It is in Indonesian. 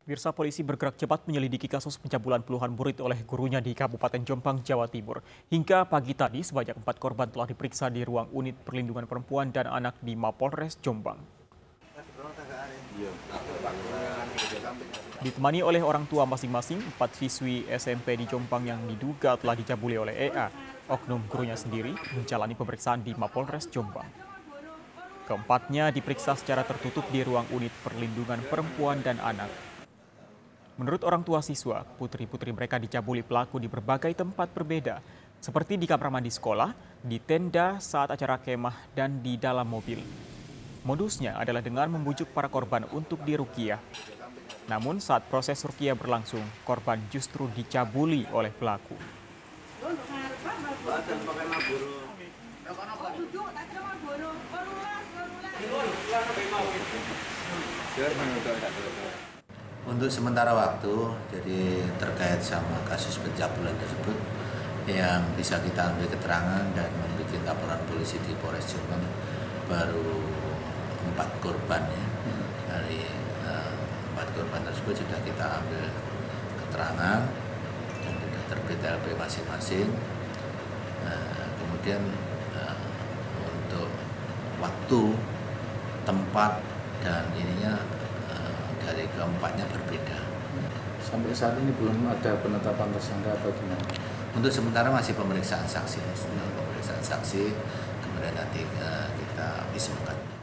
Pemirsa, polisi bergerak cepat menyelidiki kasus pencabulan puluhan murid oleh gurunya di Kabupaten Jombang, Jawa Timur. Hingga pagi tadi, sebanyak 4 korban telah diperiksa di ruang unit perlindungan perempuan dan anak di Mapolres Jombang. Ditemani oleh orang tua masing-masing, 4 siswi SMP di Jombang yang diduga telah dicabuli oleh EA. Oknum gurunya sendiri menjalani pemeriksaan di Mapolres Jombang. Keempatnya diperiksa secara tertutup di ruang unit perlindungan perempuan dan anak. Menurut orang tua siswa, putri-putri mereka dicabuli pelaku di berbagai tempat berbeda, seperti di kamar mandi sekolah, di tenda saat acara kemah, dan di dalam mobil. Modusnya adalah dengan membujuk para korban untuk diruqyah. Namun saat proses ruqyah berlangsung, korban justru dicabuli oleh pelaku. Untuk sementara waktu, jadi terkait sama kasus pencabulan tersebut, yang bisa kita ambil keterangan dan membuat laporan polisi di Polres Jombang baru 4 korban ya. Dari 4 korban tersebut sudah kita ambil keterangan dan sudah terbit LP masing-masing. Kemudian untuk waktu, tempat dan ininya dari keempatnya berbeda. Sampai saat ini belum ada penetapan tersangka atau gimana? Untuk sementara masih pemeriksaan saksi, kemudian nanti kita visumkan.